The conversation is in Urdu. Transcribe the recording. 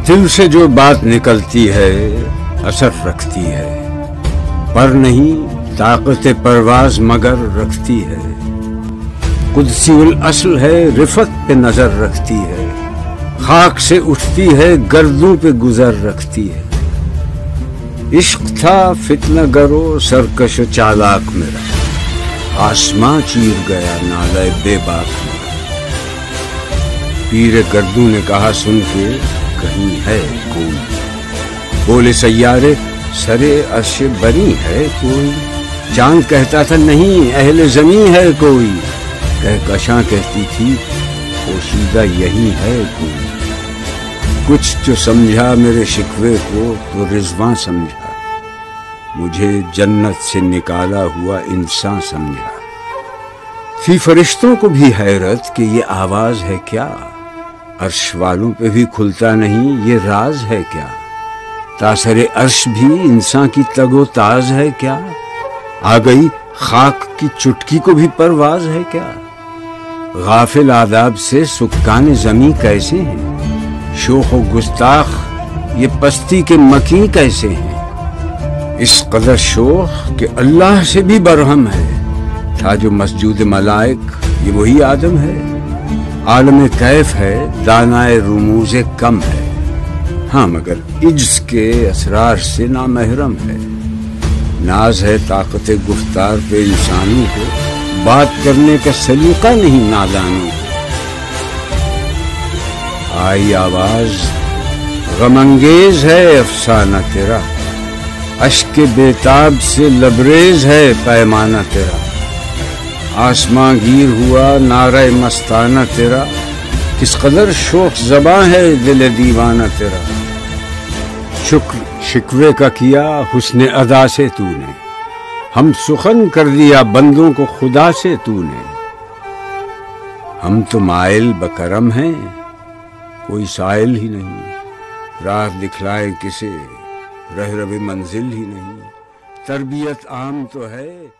دل سے جو بات نکلتی ہے اثر رکھتی ہے، پر نہیں طاقت پرواز مگر رکھتی ہے۔ قدسی الاصل ہے، رفت پہ نظر رکھتی ہے، خاک سے اٹھتی ہے، گردوں پہ گزر رکھتی ہے۔ عشق تھا فتنہ گرو سرکش و چالاک میرا، آسماں چیر گیا نالے بے باک میرا۔ پیر گردوں نے کہا سن کے کہیں ہے کوئی، بولے سیارے سرے عرش بری ہے کوئی۔ چاند کہتا تھا نہیں اہل زمیں ہے کوئی، کہکشاں کہتی تھی پوشیدہ یہی ہے کوئی۔ کچھ جو سمجھا میرے شکوے کو تو رضواں سمجھا، مجھے جنت سے نکالا ہوا انسان سمجھا۔ تھی فرشتوں کو بھی حیرت کہ یہ آواز ہے کیا، عرش والوں پہ بھی کھلتا نہیں یہ راز ہے کیا۔ تاثر عرش بھی انسان کی تگ و تاز ہے کیا، آ گئی خاک کی چٹکی کو بھی پرواز ہے کیا۔ غافل آداب سے سکان زمیں کیسے ہیں، شوخ و گستاخ یہ پستی کے مکیں کیسے ہیں۔ اس قدر شوخ کہ اللہ سے بھی برہم ہے، تھا جو مسجود ملائک یہ وہی آدم ہے۔ عالم کیف ہے دانائے رموز کم ہے، ہاں مگر عجز کے اسرار سے نامحرم ہے۔ ناز ہے طاقت گفتار پہ انسانوں کو، بات کرنے کا سلیقہ نہیں نادانوں کو۔ آئی آواز غم انگیز ہے افسانہ تیرا، اشک بیتاب سے لبریز ہے پیمانہ تیرا۔ آسماں گیر ہوا نعرہ مستانہ تیرا، کس قدر شوخ زباں ہے دل دیوانہ تیرا۔ شکر شکوے کا کیا حسن ادا سے تو نے، ہم سخن کر دیا بندوں کو خدا سے تو نے۔ ہم تو مائل بکرم ہیں کوئی سائل ہی نہیں، راہ دکھلائے کسے رہ منزل ہی نہیں۔ تربیت عام تو ہے